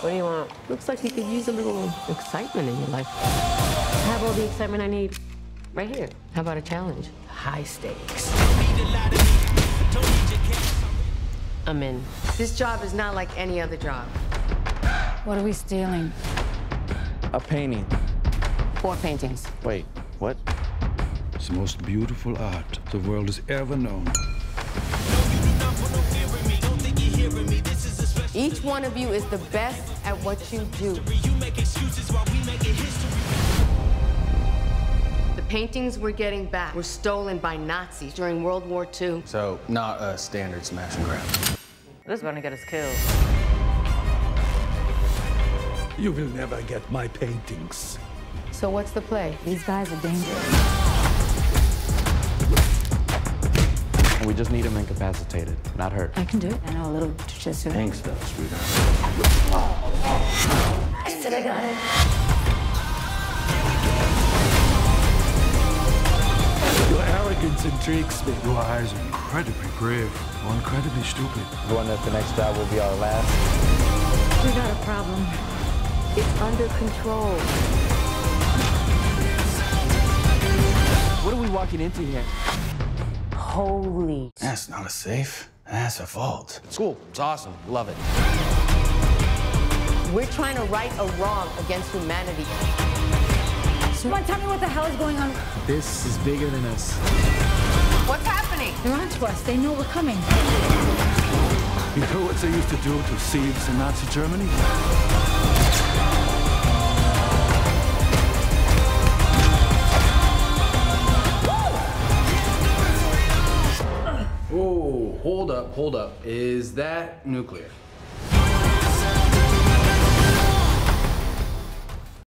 What do you want? Looks like you could use a little excitement in your life. I have all the excitement I need right here. How about a challenge? High stakes. I'm in. This job is not like any other job. What are we stealing? A painting. 4 paintings. Wait, what? It's the most beautiful art the world has ever known. Each one of you is the best at what you do. The paintings we're getting back were stolen by Nazis during World War II. So, not a standard smash and grab. This is gonna get us killed. You will never get my paintings. So what's the play? These guys are dangerous. We just need him incapacitated, not hurt. I can do it. I know a little jujitsu. Thanks, though, sweetheart. I said I got it. Your arrogance intrigues me. Your eyes are incredibly brave or incredibly stupid. The one that the next job will be our last. We got a problem. It's under control. What are we walking into here? Holy. That's not a safe. That's a vault. It's cool. It's awesome. Love it. We're trying to right a wrong against humanity. Come on, tell me what the hell is going on. This is bigger than us. What's happening? They're onto us. They know we're coming. You know what they used to do to thieves in Nazi Germany? Oh, hold up. Is that nuclear?